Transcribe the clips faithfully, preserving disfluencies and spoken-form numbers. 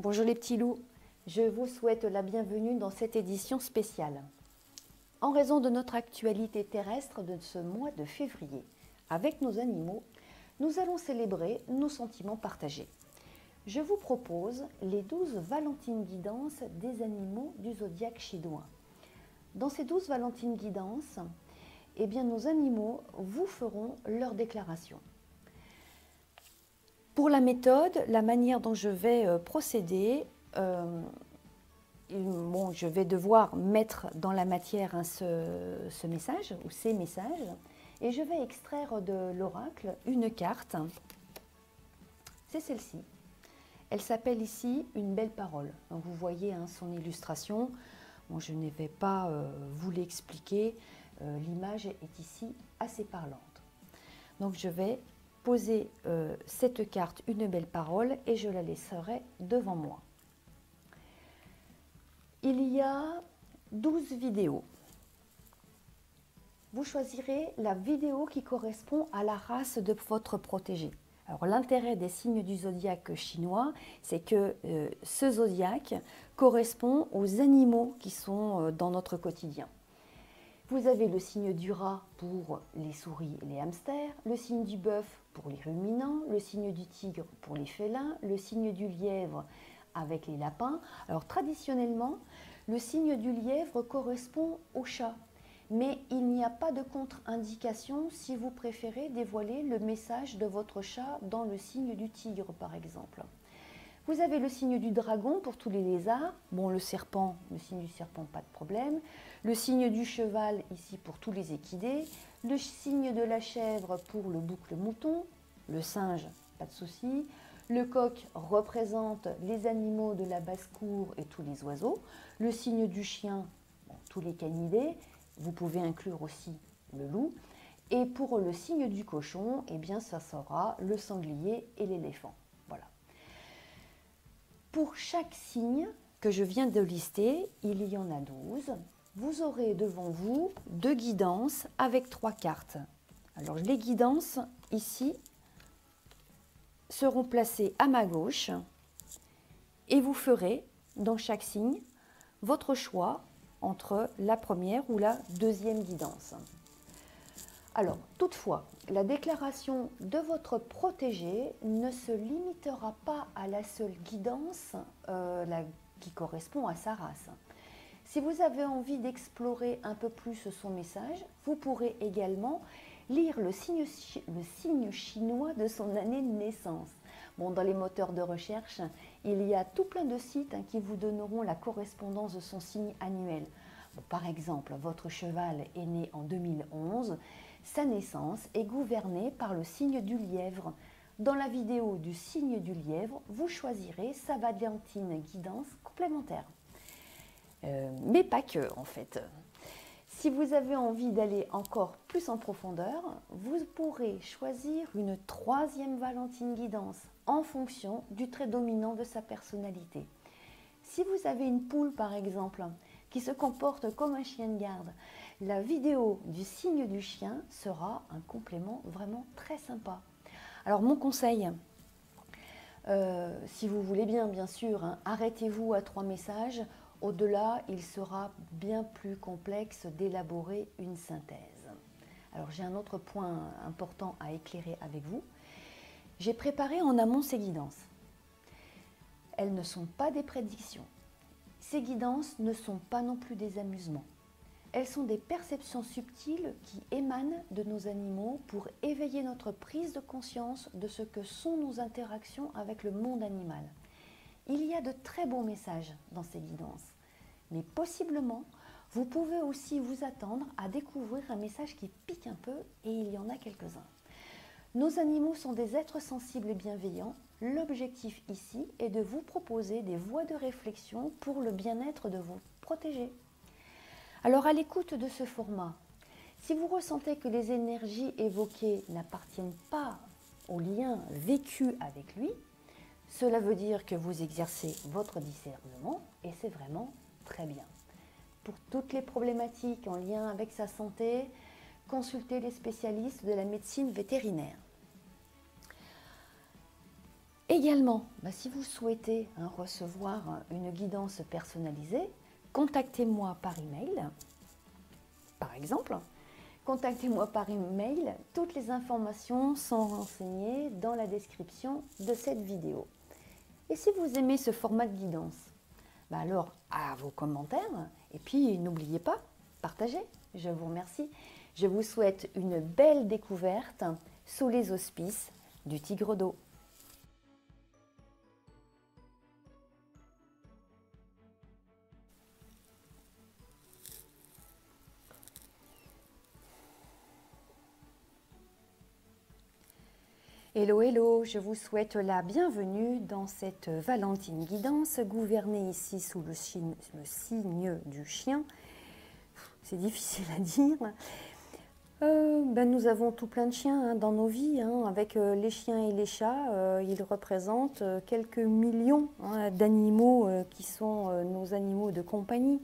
Bonjour les petits loups, je vous souhaite la bienvenue dans cette édition spéciale. En raison de notre actualité terrestre de ce mois de février, avec nos animaux, nous allons célébrer nos sentiments partagés. Je vous propose les douze Valentines guidances des animaux du zodiaque chinois. Dans ces douze Valentines guidances, eh bien, nos animaux vous feront leur déclaration. Pour la méthode, la manière dont je vais euh, procéder, euh, bon, je vais devoir mettre dans la matière hein, ce, ce message ou ces messages et je vais extraire de l'oracle une carte. C'est celle-ci. Elle s'appelle ici une belle parole. Donc vous voyez hein, son illustration. Bon, je ne vais pas euh, vous l'expliquer. Euh, L'image est ici assez parlante. Donc je vais poser euh, cette carte, une belle parole, et je la laisserai devant moi. Il y a douze vidéos. Vous choisirez la vidéo qui correspond à la race de votre protégé. Alors l'intérêt des signes du zodiaque chinois, c'est que euh, ce zodiaque correspond aux animaux qui sont euh, dans notre quotidien. Vous avez le signe du rat pour les souris et les hamsters, le signe du bœuf pour les ruminants, le signe du tigre pour les félins, le signe du lièvre avec les lapins. Alors traditionnellement, le signe du lièvre correspond au chat, mais il n'y a pas de contre-indication si vous préférez dévoiler le message de votre chat dans le signe du tigre par exemple. Vous avez le signe du dragon pour tous les lézards, bon le serpent, le signe du serpent, pas de problème, le signe du cheval ici pour tous les équidés, le signe de la chèvre pour le bouc, le mouton, le singe, pas de souci, le coq représente les animaux de la basse-cour et tous les oiseaux, le signe du chien, bon, tous les canidés, vous pouvez inclure aussi le loup, et pour le signe du cochon, eh bien ça sera le sanglier et l'éléphant. Voilà. Pour chaque signe que je viens de lister, il y en a douze. Vous aurez devant vous deux guidances avec trois cartes. Alors les guidances ici seront placées à ma gauche et vous ferez dans chaque signe votre choix entre la première ou la deuxième guidance. Alors, toutefois, la déclaration de votre protégé ne se limitera pas à la seule guidance euh, la, qui correspond à sa race. Si vous avez envie d'explorer un peu plus son message, vous pourrez également lire le signe, le signe chinois de son année de naissance. Bon, dans les moteurs de recherche, il y a tout plein de sites hein, qui vous donneront la correspondance de son signe annuel. Bon, par exemple, votre cheval est né en deux mille onze. Sa naissance est gouvernée par le signe du lièvre. Dans la vidéo du signe du lièvre, vous choisirez sa Valentine guidance complémentaire. Euh, mais pas que, en fait. Si vous avez envie d'aller encore plus en profondeur, vous pourrez choisir une troisième Valentine guidance en fonction du trait dominant de sa personnalité. Si vous avez une poule, par exemple, qui se comporte comme un chien de garde, la vidéo du signe du chien sera un complément vraiment très sympa. Alors mon conseil, euh, si vous voulez bien, bien sûr, hein, arrêtez-vous à trois messages. Au-delà, il sera bien plus complexe d'élaborer une synthèse. Alors j'ai un autre point important à éclairer avec vous. J'ai préparé en amont ces guidances. Elles ne sont pas des prédictions. Ces guidances ne sont pas non plus des amusements. Elles sont des perceptions subtiles qui émanent de nos animaux pour éveiller notre prise de conscience de ce que sont nos interactions avec le monde animal. Il y a de très beaux messages dans ces guidances, mais possiblement, vous pouvez aussi vous attendre à découvrir un message qui pique un peu et il y en a quelques-uns. Nos animaux sont des êtres sensibles et bienveillants. L'objectif ici est de vous proposer des voies de réflexion pour le bien-être de vos protégés. Alors à l'écoute de ce format, si vous ressentez que les énergies évoquées n'appartiennent pas au lien vécu avec lui, cela veut dire que vous exercez votre discernement et c'est vraiment très bien. Pour toutes les problématiques en lien avec sa santé, consultez les spécialistes de la médecine vétérinaire. Également, bah, si vous souhaitez hein, recevoir une guidance personnalisée, contactez-moi par email, par exemple. Contactez-moi par email, toutes les informations sont renseignées dans la description de cette vidéo. Et si vous aimez ce format de guidance, bah alors à vos commentaires, et puis n'oubliez pas, partagez. Je vous remercie. Je vous souhaite une belle découverte sous les auspices du Tigre d'eau. Hello, hello, je vous souhaite la bienvenue dans cette Valentine Guidance, gouvernée ici sous le, signe, le signe du chien. C'est difficile à dire. Euh, ben nous avons tout plein de chiens hein, dans nos vies, hein, avec euh, les chiens et les chats. Euh, ils représentent euh, quelques millions hein, d'animaux euh, qui sont euh, nos animaux de compagnie.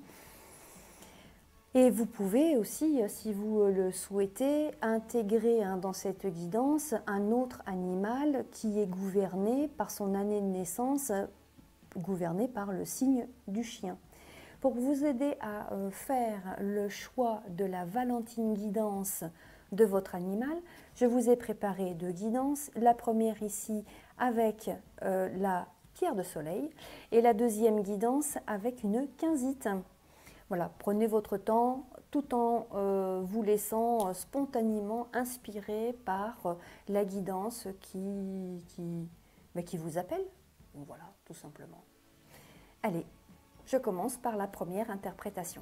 Et vous pouvez aussi, si vous le souhaitez, intégrer hein, dans cette guidance un autre animal qui est gouverné par son année de naissance, gouverné par le signe du chien. Pour vous aider à euh, faire le choix de la Valentine Guidance de votre animal, je vous ai préparé deux guidances. La première ici avec euh, la pierre de soleil et la deuxième guidance avec une quinzite. Voilà, prenez votre temps tout en euh, vous laissant spontanément inspirer par euh, la guidance qui, qui, bah, qui vous appelle. Voilà, tout simplement. Allez, je commence par la première interprétation.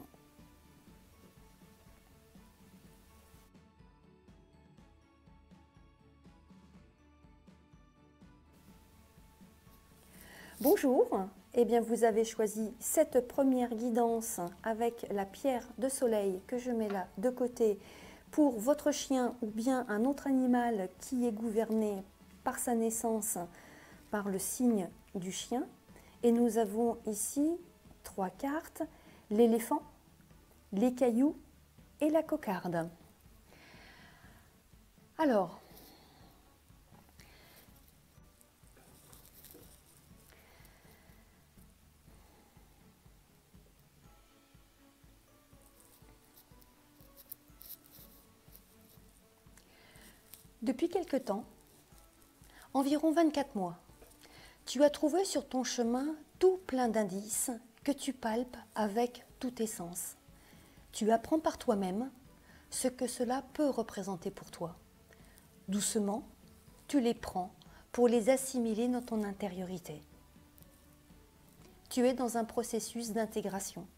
Bonjour, eh bien vous avez choisi cette première guidance avec la pierre de soleil que je mets là de côté pour votre chien ou bien un autre animal qui est gouverné par sa naissance par le signe du chien. Et nous avons ici trois cartes, l'éléphant, les cailloux et la cocarde. Alors, depuis quelque temps, environ vingt-quatre mois, tu as trouvé sur ton chemin tout plein d'indices que tu palpes avec tous tes sens. Tu apprends par toi-même ce que cela peut représenter pour toi. Doucement, tu les prends pour les assimiler dans ton intériorité. Tu es dans un processus d'intégration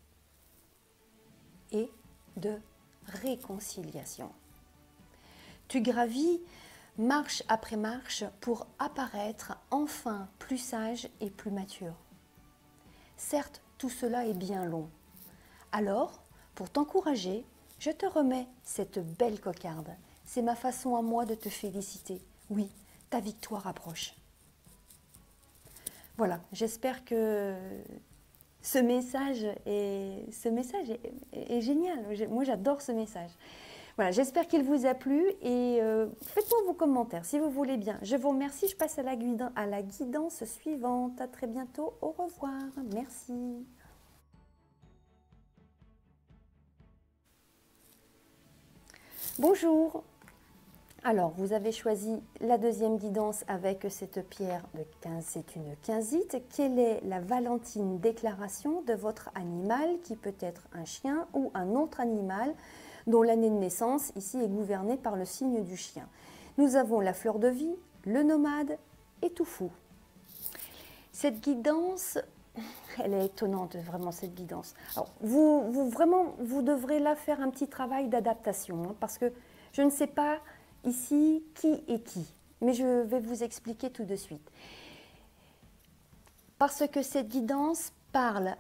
et de réconciliation. Tu gravis marche après marche pour apparaître enfin plus sage et plus mature. Certes, tout cela est bien long. Alors, pour t'encourager, je te remets cette belle cocarde. C'est ma façon à moi de te féliciter. Oui, ta victoire approche. Voilà, j'espère que ce message est, ce message est, est, est génial. Moi, j'adore ce message. Voilà, j'espère qu'il vous a plu et euh, faites-moi vos commentaires si vous voulez bien. Je vous remercie, je passe à la, guidance, à la guidance suivante. À très bientôt, au revoir, merci. Bonjour. Alors, vous avez choisi la deuxième guidance avec cette pierre de quinze, c'est une quinzite. Quelle est la Valentine déclaration de votre animal qui peut être un chien ou un autre animal dont l'année de naissance ici est gouvernée par le signe du chien. Nous avons la fleur de vie, le nomade et tout fou. Cette guidance, elle est étonnante vraiment cette guidance. Alors, vous, vous, vraiment, vous devrez là faire un petit travail d'adaptation hein, parce que je ne sais pas ici qui est qui, mais je vais vous expliquer tout de suite. Parce que cette guidance parle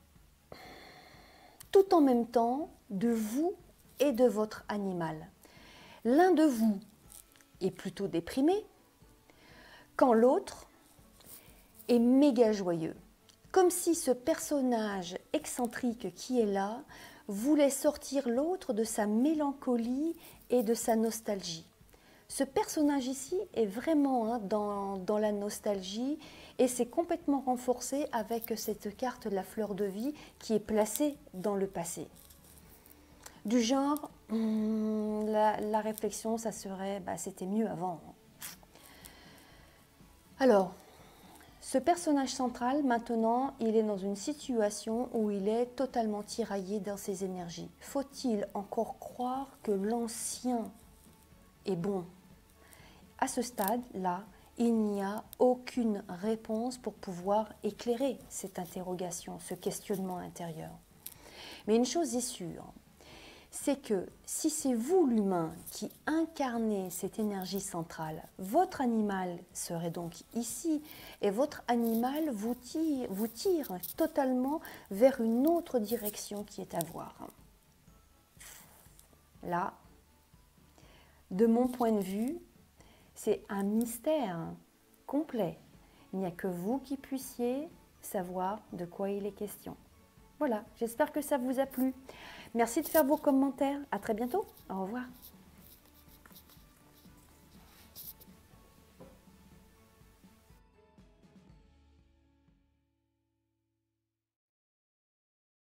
tout en même temps de vous et de votre animal. L'un de vous est plutôt déprimé, quand l'autre est méga joyeux. Comme si ce personnage excentrique qui est là voulait sortir l'autre de sa mélancolie et de sa nostalgie. Ce personnage ici est vraiment hein, dans, dans la nostalgie et c'est complètement renforcé avec cette carte de la fleur de vie qui est placée dans le passé. Du genre, hum, la, la réflexion, ça serait, bah, c'était mieux avant. Alors, ce personnage central, maintenant, il est dans une situation où il est totalement tiraillé dans ses énergies. Faut-il encore croire que l'ancien est bon? À ce stade-là, il n'y a aucune réponse pour pouvoir éclairer cette interrogation, ce questionnement intérieur. Mais une chose est sûre, c'est que si c'est vous l'humain qui incarnez cette énergie centrale, votre animal serait donc ici et votre animal vous tire, vous tire totalement vers une autre direction qui est à voir. Là, de mon point de vue, c'est un mystère complet. Il n'y a que vous qui puissiez savoir de quoi il est question. Voilà, j'espère que ça vous a plu. Merci de faire vos commentaires. À très bientôt. Au revoir.